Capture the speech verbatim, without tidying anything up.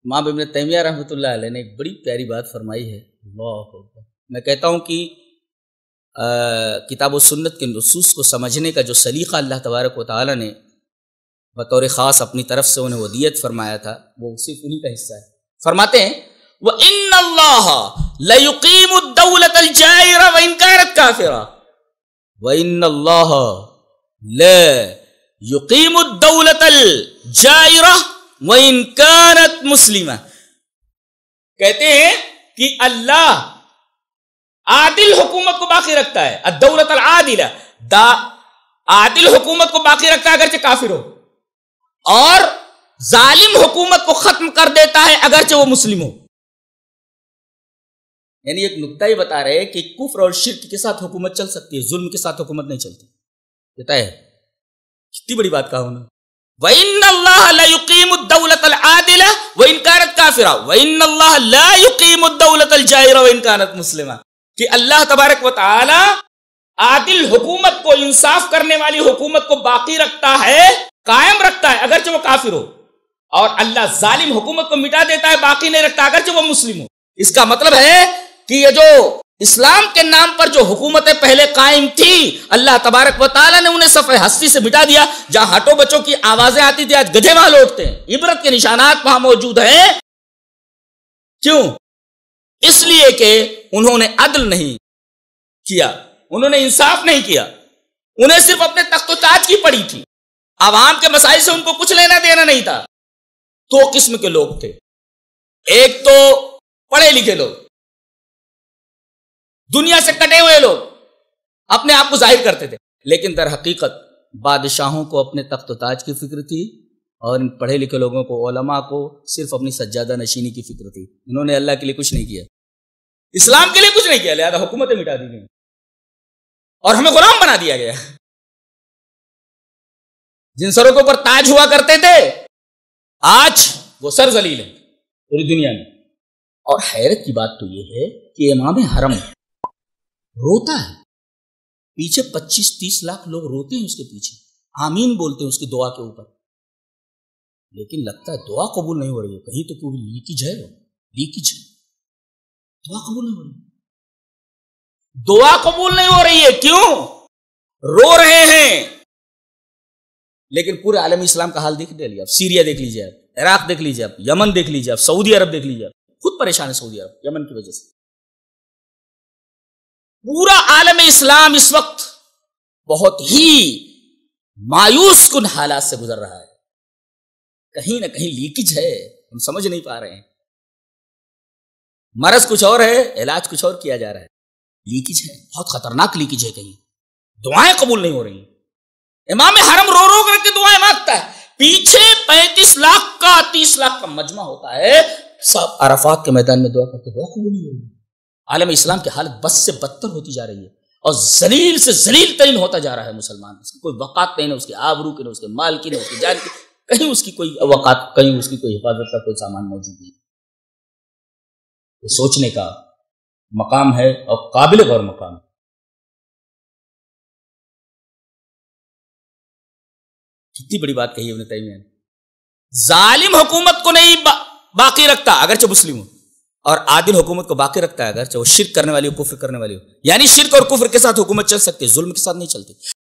امام ابن تیمیہ رحمۃ اللہ علیہ نے ایک بڑی پیاری بات فرمائی ہے. اللہ اکبر. میں کہتا ہوں کہ کتاب و سنت کے نصوص کو سمجھنے کا جو سلیقہ اللہ تبارک و تعالیٰ نے بطور خاص اپنی طرف سے انہیں ودیت فرمایا تھا وہ صرف انہی کا حصہ ہے. فرماتے ہیں وَإِنَّ اللَّهَ لَيُقِيمُ الدَّوْلَةَ الْجَائِرَ وَإِنْ كَانَتْ كَافِرَةً وَإِنَّ اللَّهَ لَا يُقِيمُ الدَّوْلَةَ الْجَائِرَةَ وَإِنْ كَانَتْ مُسْلِمَةً. کہتے ہیں کہ اللہ عادل حکومت کو باقی رکھتا ہے. الدولت العادلہ دا عادل حکومت کو باقی رکھتا ہے اگرچہ کافر ہو, اور ظالم حکومت کو ختم کر دیتا ہے اگرچہ وہ مسلم ہو. یعنی ایک نکتہ ہی بتا رہے کہ کفر اور شرک کے ساتھ حکومت چل سکتی ہے, ظلم کے ساتھ حکومت نہیں چلتی. کہتا ہے کتنی بڑی بات کہا انہوں نے. وَإِنَّ اللَّهَ لَا يُقِيمُ الدَّوْلَةَ الْعَادِلَةَ وَإِنْ كَانَتْ كَافِرَةً وَإِنَّ اللَّهَ لَا يُقِيمُ الدَّوْلَةَ الْجَائِرَةَ وَإِنْ كَانَتْ مُسْلِمَةً. کہ اللہ تبارک و تعالی عادل حکومت کو, انصاف کرنے والی حکومت کو باقی رکھتا ہے, قائم رکھتا ہے اگرچہ وہ کافر ہو, اور اللہ ظالم حکومت کو مٹا دیتا ہے, باقی نہیں رکھتا اگرچہ وہ مسلم ہو. اس کا مطلب ہے کہ یہ جو اسلام کے نام پر جو حکومتیں پہلے قائم تھی اللہ تبارک و تعالیٰ نے انہیں صفحہ ہستی سے مٹا دیا. جہاں ہٹو بچوں کی آوازیں آتی تھی آج گدھے وہاں لوٹتے ہیں. عبرت کے نشانات وہاں موجود ہیں. کیوں؟ اس لیے کہ انہوں نے عدل نہیں کیا, انہوں نے انصاف نہیں کیا, انہیں صرف اپنے تخت و تاج کی پڑی تھی, عوام کے مسائل سے ان کو کچھ لینا دینا نہیں تھا. دو قسم کے لوگ تھے. ایک تو پڑھے لکھے لوگ, دنیا سے کٹے ہوئے لوگ, اپنے آپ کو ظاہر کرتے تھے, لیکن در حقیقت بادشاہوں کو اپنے تخت و تاج کی فکر تھی, اور ان پڑھے لکھے لوگوں کو, علماء کو صرف اپنی سجادہ نشینی کی فکر تھی. انہوں نے اللہ کے لیے کچھ نہیں کیا, اسلام کے لیے کچھ نہیں کیا, لہذا حکومتیں مٹا دی گئی اور ہمیں غلام بنا دیا گیا. جن سروں کے اوپر تاج ہوا کرتے تھے آج وہ سر ذلیل ہیں پوری دنیا میں. اور حیرت کی بات تو یہ ہے کہ امام حرم روتا ہے, پیچھے پچیس تیس لاکھ لوگ روتے ہیں اس کے پیچھے, آمین بولتے ہیں اس کی دعا کے اوپر, لیکن لگتا ہے دعا قبول نہیں ہو رہی ہے. کہیں تو کوئی لیکیج ہے, لیکیج ہے, دعا قبول نہیں ہو رہی, دعا قبول نہیں ہو رہی ہے. کیوں رو رہے ہیں؟ لیکن پورے عالم اسلام کا حال دیکھ لیجیے آپ, سیریا دیکھ لیجیے آپ, عراق دیکھ لیجیے آپ, یمن دیکھ لیجیے آپ, سعودی عرب دیکھ لیجیے آپ. خود پریشان ہے سعودی عرب یمن کی وجہ سے. پورا عالم اسلام اس وقت بہت ہی مایوس کن حالات سے گزر رہا ہے. کہیں نہ کہیں لیکیج ہے, ہم سمجھ نہیں پا رہے ہیں. مرض کچھ اور ہے, علاج کچھ اور کیا جا رہا ہے. لیکیج ہے, بہت خطرناک لیکیج ہے. کہیں دعائیں قبول نہیں ہو رہی ہیں. امام حرم رو رو کر کے دعائیں مانگتا ہے, پیچھے پینتیس لاکھ کا تیس لاکھ کا مجمع ہوتا ہے, سب عرفات کے میدان میں دعا کرتے, دعا قبول نہیں ہو رہی. عالم اسلام کی حالت بس سے بدتر ہوتی جا رہی ہے, اور ذلیل سے ذلیل ترین ہوتا جا رہا ہے مسلمان. اس کی کوئی وقات نہیں, نہ اس کے آبرو کی, نہ اس کے مال کی, نہ اس کی جان کی, کہیں اس کی کوئی وقات, کہیں اس کی کوئی حفاظت کا کوئی سامان موجود نہیں. یہ سوچنے کا مقام ہے اور قابل غور مقام ہے. کتنی بڑی بات کہی ہے ابن تیمیہ نے. ظالم حکومت کو نہیں با باقی رکھتا اگرچہ مسلم ہو, اور عادل حکومت کو باقی رکھتا ہے اگرچہ وہ شرک کرنے والی ہو, کفر کرنے والی ہو. یعنی شرک اور کفر کے ساتھ حکومت چل سکتی ہے, ظلم کے ساتھ نہیں چلتی.